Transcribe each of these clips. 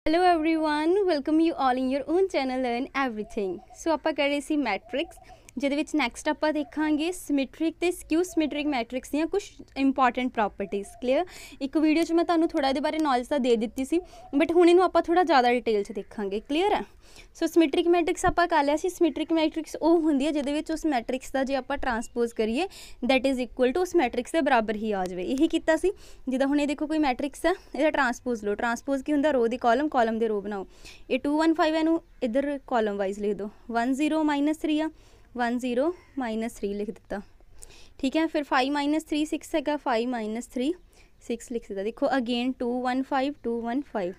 Hello everyone, welcome you all in your own channel learn everything. So आप कर रहे सी मैट्रिक्स, जिहदे नैक्सट आप देखांगे सिमेट्रिक ते स्क्यू सिमेट्रिक मैट्रिक्स दी कुछ इंपॉर्टेंट प्रॉपर्टीज़। क्लीयर, एक वीडियो च मैं तुहानूं थोड़ा इहदे बारे नॉलेज तो दे दी सी, बट हुण इहनूं आपां थोड़ा ज़्यादा डिटेल च देखांगे। क्लीयर है। सो सिमेट्रिक मैट्रिक्स आपां कर लिया सी। सिमेट्रिक मैट्रिक्स वो हुंदी है जिहदे विच उस मैट्रिक्स का जे आपां ट्रांसपोज करिए दैट इज़ इक्वल टू उस मैट्रिक्स के बराबर ही आ जाए। यही कीता सी। जिद्दां हुण देखो कोई मैट्रिक्स है, इहदा ट्रांसपोज लो। ट्रांसपोज की हुंदा, रो दी कॉलम, कॉलम दे रो बनाओ। ये 2 1 5 इहनूं इधर कॉलम वाइज लिख दो। 1 0 -3 आ, 1 0 -3 लिख दिता। ठीक है। फिर 5 -3 6 है, 5 -3 6 लिख दिता। देखो अगेन 2 1 5 2 1 5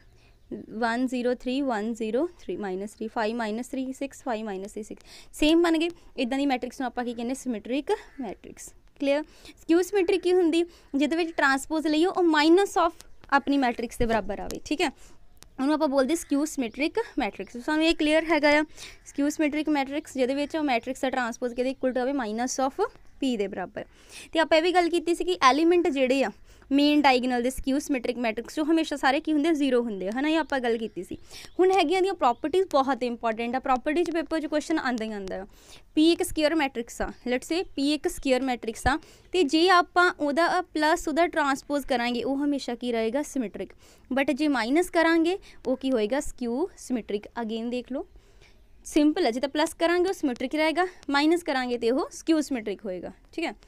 1 0 3 1 0 3 -3 5 -3 6 5 -3 6 सेम बन गए। इदां दी मैट्रिक्स नूं आपां की कहने symmetric matrix. Clear. Skew symmetric की हुंदी जिहदे विच ट्रांसपोज लईए और माइनस ऑफ अपनी मैट्रिक्स के बराबर आवे। ठीक है, उन्होंने आप बोलते स्क्यू सिमेट्रिक मैट्रिक्स। सानू ये क्लीयर हैगा आ। स्क्यू सिमेट्रिक मैट्रिक्स जिहदे विच मैट्रिक्स का ट्रांसपोज किहदे इक्वल टू आवे माइनस ऑफ पी दे बराबर। तो आप भी गल कीती सी कि एलीमेंट जिहड़े आ मेन डायगनल दे स्क्यू सिमेट्रिक मैट्रिक्स जो हमेशा सारे की हुंदे जीरो हुंदे है ना। ये आप गल कीती सी। हुण हैगियां दी प्रॉपर्टीज़ बहुत इंपॉर्टेंट आ। प्रॉपर्टीज पेपर च क्वेश्चन आंदा ही आंदा। पी एक स्केयर मैट्रिक्स आ, लेट्स से पी एक स्केयर मैट्रिक्स आ, तो जे आपां उहदा प्लस उहदा ट्रांसपोज करांगे वो हमेशा की रहेगा सिमेट्रिक, बट जे माइनस करांगे वो की होएगा स्क्यू सिमेट्रिक। अगेन देख लो, सिंपल है। जो प्लस करांगे वो सिमेट्रिक रहेगा, माइनस करांगे तो वो स्क्यू सिमेट्रिक होएगा। ठीक है।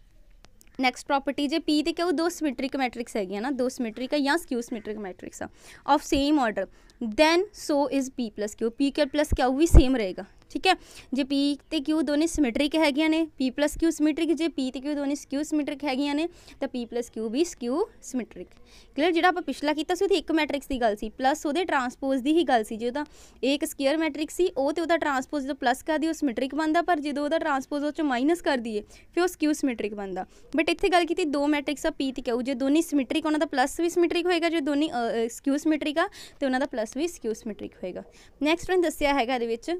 नैक्सट प्रॉपर्टी जे पी तो क्या वो दो सिमेट्रिक मैट्रिक्स है ना, दो सिमेट्रिक है या skew symmetric matrix of same order, then so is P plus Q. P के प्लस क्या वो भी सेम रहेगा। ठीक है। जे पी तो क्यू दोनों सिमेट्रिक है ने, पी प्लस क्यू सिमेट्रिक, जे पी तो क्यू दोनों स्क्यू सिमेट्रिक है ने, तो पी प्लस क्यू भी स्क्यू सिमेट्रिक। क्लीयर। जो आप पिछला किया सी एक मैट्रिक्स की गल सी, प्लस वो ट्रांसपोज की ही गल सी। जो एक स्केयर मैट्रिक्स सी वो तो ट्रांसपोज जो प्लस कर दिए सिमेट्रिक बनता, पर जो ट्रांसपोज वो माइनस कर दिए फिर वो स्क्यू सिमेट्रिक बनता। बट इतने गल की दो मैट्रिक्स आ पी तो क्यू, जो दोनों सिमेट्रिक उन्होंने प्लस भी सिमेट्रिक होएगा, जो दोनों स्क्यू सिमेट्रिक आ तो उन्होंने प्लस भी स्क्यू सिमेट्रिक होएगा। नैक्सट मैं दसिया है ये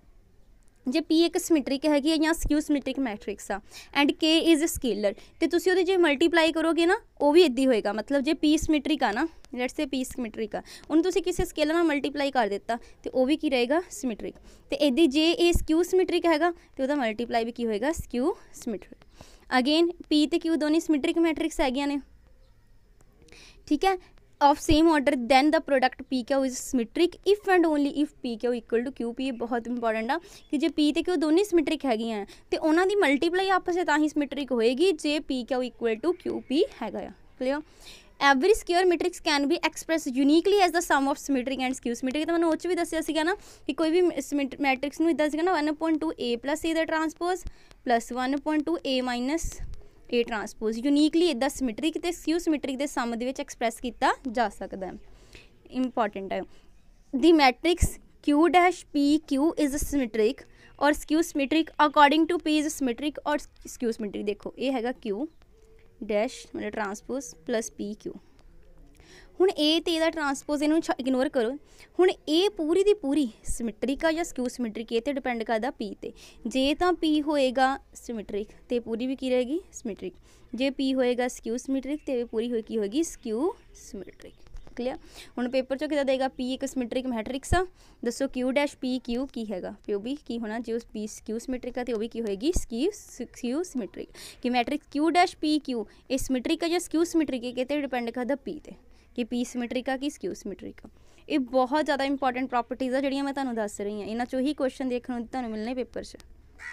जे पी एक सिमेट्रिक हैगी या स्क्यू सिमेट्रिक मैट्रिक्स आ एंड के इज़ स्केलर, तो तुसी उहदे जे मल्टीप्लाई करोगे ना वो भी इद्दां ही होएगा। मतलब जे पी सिमेट्रिक आ ना, लेट्स से पी सिमेट्रिक आ, उन्हें तुसी किसी स्केलर में मल्टीप्लाई कर दिता तो वो भी की रहेगा सिमेट्रिक। तो इद्दां जे ए स्क्यू सिमेट्रिक हैगा तो वह मल्टीप्लाई भी की होएगा स्क्यू सिमेट्रिक। अगेन पी तो क्यू दोनों सिमेट्रिक मैट्रिक्स हैगियां ने। ठीक है। Of same order then the product P Q is symmetric if and only if P Q equal to Q P. बहुत इंपॉर्टेंट आ कि जे पी तो क्यू दोनों सिमेट्रिक है तो उन्होंने मल्टीप्लाई आपस में तां सिमेट्रिक होएगी जे P Q equal to Q P हैगा। Clear. Every square matrix can B express uniquely as the sum of symmetric and skew symmetric. तो मैंने वो भी दसिया सीगा ना कि कोई भी मैट्रिक्स में इदा सीगा ना 1/2 A plus A the transpose plus 1/2 A minus A transpose uniquely इदा सिमेट्रिक ते स्क्यू सिमेट्रिक के सम दे विच एक्सप्रैस किया जा सकता है। इंपॉर्टेंट है। The matrix Q dash P Q is symmetric और skew symmetric according to P is symmetric और स्क्यू सिमेट्रिक। देखो ये हैगा क्यू डैश मतलब ट्रांसपोज प्लस पी क्यू। हुण ए ते दा ट्रांसपोज इनू इग्नोर करो। हुण ए पूरी दी पूरी सिमेट्रिक आ या स्क्यू सिमेट्रिक, ये तो डिपेंड करता पी ते। जे तो पी होएगा सिमेट्रिक तो पूरी भी की रहेगी सिमेट्रिक, जे पी होएगा स्क्यू सिमेट्रिक तो पूरी होएगी स्क्यू सिमेट्रिक। क्लियर। हुण पेपर चो कितना देगा पी एक सिमेट्रिक मैट्रिक्स आ, दसो क्यू डैश पी क्यू की हैगा, तो भी की होना जो पी स्क्यू सिमेट्रिक आ तो भी की होएगी स्क्यू सिमेट्रिक। कि matrix Q dash P Q ये सिमेट्रिक है या स्क्यू सिमेट्रिक है कहते डिपेंड करता पी ते कि पी सिमेट्रिक आ कि स्क्यू सिमेट्रिक आ। ये बहुत ज़्यादा इंपॉर्टेंट प्रॉपर्टीज़ आ जिहड़ियां मैं तुहानूं दस रही हाँ। इन्हां चों ही क्वेश्चन देखने को तुहानूं मिलने पेपर च।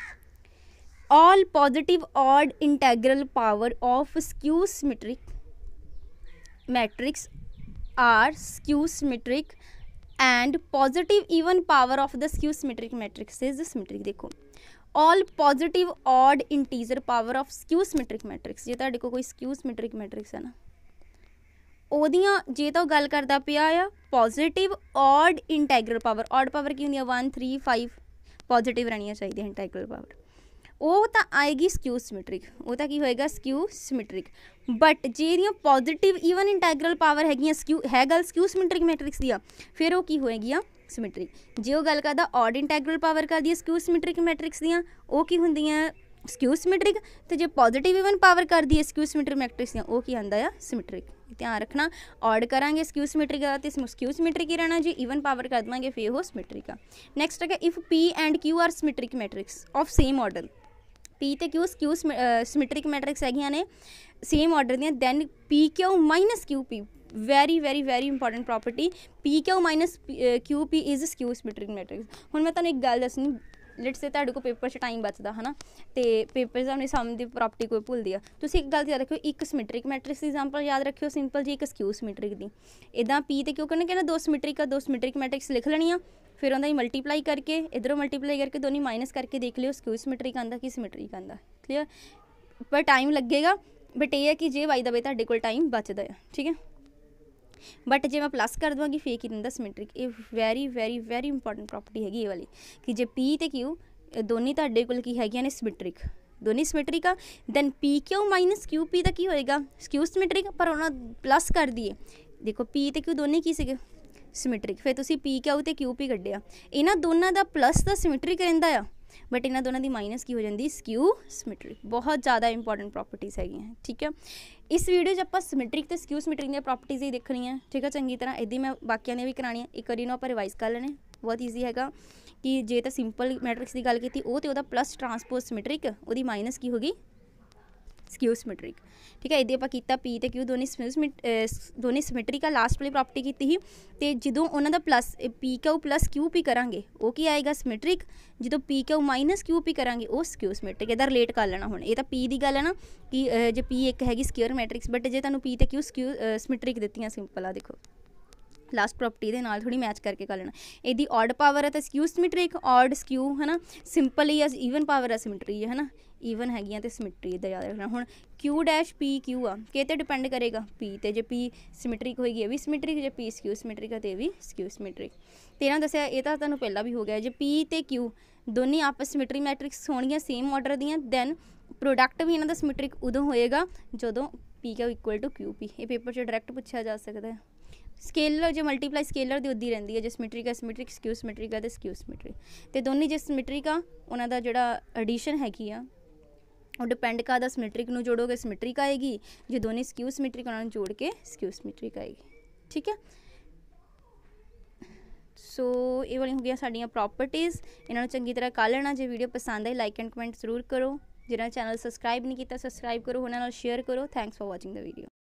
All positive odd integral power of skew symmetric matrix are skew symmetric and positive even power of the skew symmetric matrix is symmetric. देखो all positive odd integer power of skew symmetric matrix, जे तुहाडे कोल कोई skew symmetric matrix है ना ओदियां जे तो गल करता पिया आ positive odd integral power. Odd power की होंदी 1 3 5 पॉजिटिव रहनी चाहिए इंटैग्रल पावर, वो तो आएगी स्क्यू सिमेट्रिक, वो तो की होएगा स्क्यू सिमेट्रिक। बट जे पॉजिटिव ईवन इंटैग्रल पावर हैगियां स्क्यू है गल स्क्यू सिमेट्रिक मैट्रिक्स दी फिर वो की होएगी सिमेट्रिक। जे वो गल करदा ऑड इंटैग्रल पावर कर दी स्क्यू सिमेट्रिक मैट्रिक्स दियां वो की हुंदियां ਸਕਿਊ ਸਿਮੈਟ੍ਰਿਕ, ਤੇ ਜੇ ਪੋਜ਼ਿटिव इवन पावर कर दी है स्क्यू सिमेट्रिक मैट्रिक्स ਦੀਆਂ ਉਹ ਕੀ ਆਂਦਾ ਆ ਸਿਮੈਟ੍ਰਿਕ। ਧਿਆਨ ਰੱਖਣਾ ਔਡ ਕਰਾਂਗੇ ਸਕਿਊ ਸਿਮੈਟ੍ਰਿਕ ਦਾ ਤੇ ਸਕਿਊ ਸਿਮੈਟ੍ਰਿਕ ਹੀ ਰਹਿਣਾ, ਜੇ ਈਵਨ ਪਾਵਰ ਕਰ ਦੇਵਾਂਗੇ ਫਿਰ ਉਹ ਸਿਮੈਟ੍ਰਿਕ ਆ। ਨੈਕਸਟ ਹੈਗਾ if P and Q are symmetric matrix of same order. P ਤੇ Q ਸਕਿਊ ਸਿਮੈਟ੍ਰਿਕ ਮੈਟ੍ਰਿਕਸ ਹੈਗੀਆਂ ਨੇ ਸੇਮ ਆਰਡਰ ਦੀਆਂ, then PQ minus QP very important property, PQ minus QP is skew symmetric matrix. ਹੁਣ ਮੈਂ ਤੁਹਾਨੂੰ ਇੱਕ ਗੱਲ ਦੱਸਣੀ, ਲੈਟਸ ਸੇ ਤੁਹਾਡੇ ਕੋਲ ਪੇਪਰ 'ਚ ਟਾਈਮ ਬਚਦਾ ਹੈ ਨਾ, ਤੇ ਪੇਪਰ ਸਾਹਮਣੇ ਸਮ ਦੀ ਪ੍ਰੋਪਰਟੀ ਕੋਈ ਭੁੱਲਦੀ ਆ, ਤੁਸੀਂ ਇੱਕ ਗੱਲ ਯਾਦ ਰੱਖਿਓ, ਇੱਕ ਸਿਮੈਟ੍ਰਿਕ ਮੈਟ੍ਰਿਕਸ ਦੀ ਐਗਜ਼ਾਮਪਲ ਯਾਦ ਰੱਖਿਓ ਸਿੰਪਲ ਜੀ, ਇੱਕ ਸਕਿਊ ਸਿਮੈਟ੍ਰਿਕ ਦੀ। ਇੱਦਾਂ P ਤੇ Q ਕਰਨਾ ਕਿ ਨਾ ਦੋ ਸਿਮੈਟ੍ਰਿਕ ਆ, ਦੋ ਸਿਮੈਟ੍ਰਿਕ ਮੈਟ੍ਰਿਕਸ ਲਿਖ ਲੈਣੀ ਆ, ਫਿਰ ਉਹਦਾ ਹੀ ਮਲਟੀਪਲਾਈ ਕਰਕੇ ਇੱਧਰੋਂ ਮਲਟੀਪਲਾਈ ਕਰਕੇ ਦੋਨੀ ਮਾਈਨਸ ਕਰਕੇ ਦੇਖ ਲਿਓ ਸਕਿਊ ਸਿਮੈਟ੍ਰਿਕ ਆਉਂਦਾ ਕਿ ਸਿਮੈਟ੍ਰਿਕ ਆਉਂਦਾ। ਕਲੀਅਰ, ਪਰ ਟਾਈਮ ਲੱਗੇਗਾ, ਬਟ ਇਹ ਹੈ ਕਿ ਜੇ ਬਾਈ ਦਾ ਵੇ ਤੁਹਾਡੇ ਕੋਲ ਟਾਈਮ ਬਚਦਾ ਆ, ਠੀਕ ਹੈ। बट जे मैं प्लस कर देवांगी फेक ही दिंदा सिमैट्रिक। ये वेरी इंपॉर्टेंट प्रॉपर्टी हैगी ये वाली कि जे P ते Q दोनों तुहाडे कोल की हैगियां ने सिमैट्रिक, दोनों सिमैट्रिक आ, दैन PQ माइनस QP दा की होएगा स्क्यू सिमैट्रिक, पर उन्हां प्लस कर दिए, देखो P ते Q दोनों की सीगे सिमैट्रिक, फिर तुसीं PQ ते QP कड्ढिया, इन्हां दोनों दा प्लस दा सिमैट्रिक रहिंदा आ, बट इन्हां दोनों की माइनस की हो जाती स्क्यू सिमैट्रिक। बहुत ज़्यादा इंपॉर्टेंट प्रॉपर्टीज़ हैगी, ठीक है। इस वीडियो च आपां सिमैट्रिक ते स्क्यू सिमैट्रिक दी प्रॉपर्टीज़ ही देखनी है, ठीक है, चंगी तरह। इदी मैं बाकियां ने भी करानी है, एक बारी आपां रिवाइज कर लेने, बहुत ईजी हैगा कि जे तो सिंपल मैट्रिक्स की गल की वो तो प्लस ट्रांसपोज सिमैट्रिक, वो माइनस की होगी स्क्यू सिमैट्रिक, ठीक है। इदे आपां कीता P ते Q दोनों सिमैट्रिक आ, लास्ट वाली प्रॉपर्टी की ही, तो जदों उन्हां दा प्लस PQ प्लस QP करांगे वो की आएगा सिमैट्रिक, जदों PQ माइनस QP करांगे वो स्क्यू सिमैट्रिक। इहदा रिलेट कर लेना हुण, ये तो P की गल है ना कि जे P एक हैगी स्क्वेयर मैट्रिक्स, बट जे तुहानूं P ते Q स्क्यू सिमैट्रिक दित्तियां सिंपल आ, देखो लास्ट प्रॉपर्टी दे नाल थोड़ी मैच करके कर लेना। यदि ऑड पावर है तो स्क्यू सिमैट्रिक, ऑड स्क्यू है ना, सिंपल ही ईवन पावर है सिमैट्री है ना, ईवन हैगियां ते सिमैट्री दा याद रखना। हुण Q डैश P Q आ कि ते डिपेंड करेगा P ते, जे P सिमैट्रिक होएगी ये भी सिमैट्रिक, जे P स्क्यू सिमैट्रिक है तो ये भी स्क्यू सिमैट्रिक। तेरा दस्सिया ये तो तुहानूं पहला भी हो गया, जे P ते Q दोनों आपस सिमैट्रिक मैट्रिक्स होणगियां सेम ऑर्डर दियां, दैन प्रोडक्ट भी इन्हां दा सिमैट्रिक उदों होएगा जदों PQ इक्वल टू QP। ये पेपर 'च डायरैक्ट पूछा जा सकता है। स्केलर जो मल्टीप्लाई स्केलर की उदी रहिंदी है, जो सिमैट्रिक है सिमैट्रिक, स्क्यू सिमैट्रिक है तो स्क्यू सिमैट्रिक, तो दोनों जो सिमैट्रिक आ उन्हां दा जिहड़ा एडिशन हैगी आ वो डिपेंड करदा सिमैट्रिक नूं जोड़ोगे सिमैट्रिक आएगी, जो दोनों स्क्यू सिमैट्रिक उन्हां नूं जोड़ के स्क्यू सिमैट्रिक आएगी, ठीक है। सो ये वाली हो गया साड़ियाँ प्रॉपर्टीज़, इन्हां नूं चंगी तरह कर लेना। जो वीडियो पसंद आई लाइक एंड कमेंट जरूर करो, जिन्हां चैनल सबसक्राइब नहीं किया सबसक्राइब करो, उन्हां नाल शेयर करो। Thanks for watching the video.